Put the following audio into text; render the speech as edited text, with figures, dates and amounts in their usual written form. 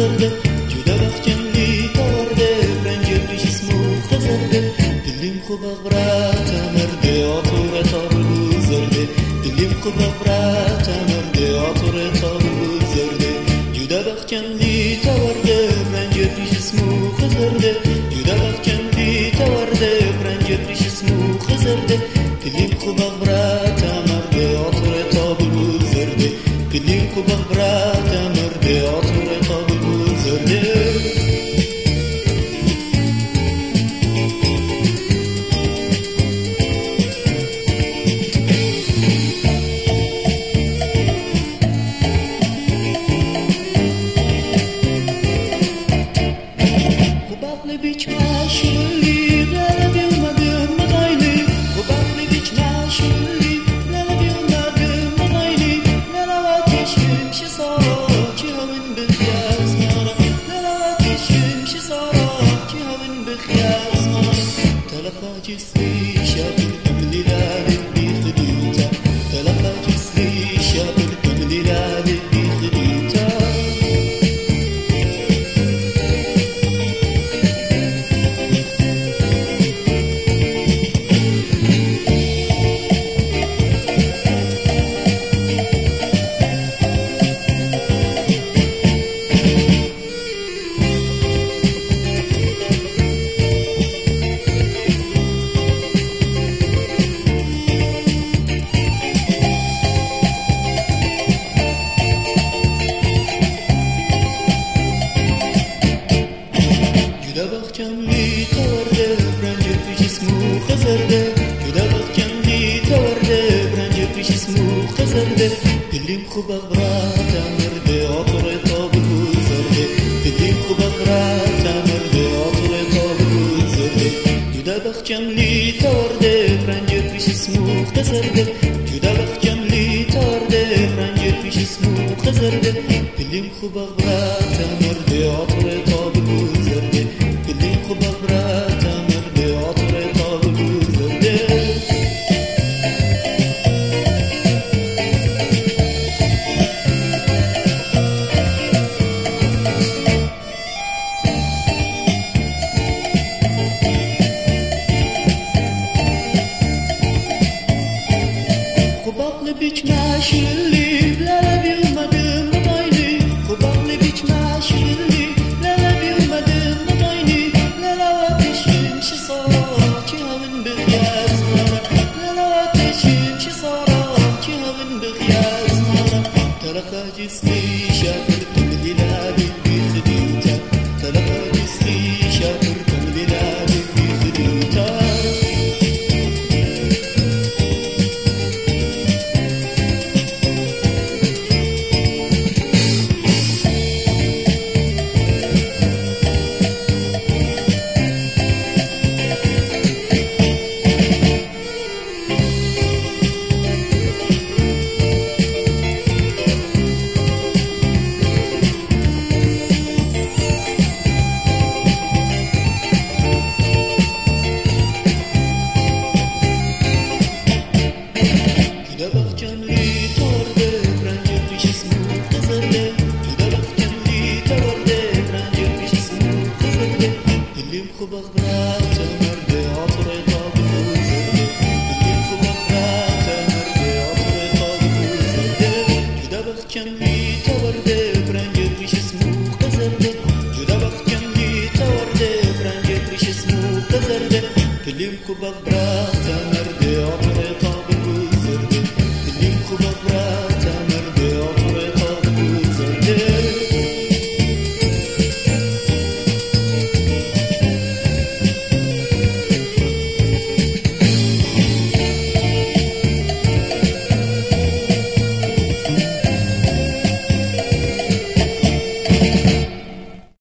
خزرده جدا بخجنلی تورده رنج پیش اسمو خزرده دلیم خوب اغبرات مرده آطور تابلو زرده دلیم خوب اغبرات مرده آطور تابلو زرده جدا بخجنلی تورده رنج پیش اسمو خزرده جدا بخجنلی تورده رنج پیش اسمو خزرده دلیم خوب اغبرات مرده آطور تابلو زرده دلیم خوب اغبرات مرده آطور تابلو زرده دلیم خوب اغبرات مرده آطور تابلو زرده دلیم خوب اغبرات مرده آطور تابلو زرده جدا بخجملی تورده رنج پیش اسمو خزرده جدا بخجملی تورده رنج پیش اسمو خزرده دلیم خوب اغبرات مرده آطور تابلو زرده دلیم خوب اغبرات مرده آطور تابلو زرده Biç maşilli, lala bilmedim madayni. Kubaklı biç maşilli, lala bilmedim madayni. Lala ateşim şi sara, çihavın bıgyaz mara. Lala ateşim şi sara, çihavın bıgyaz mara. Taraka cisli şakır tumdila bir khidita. Taraka cisli şakır tumdila bir khidita.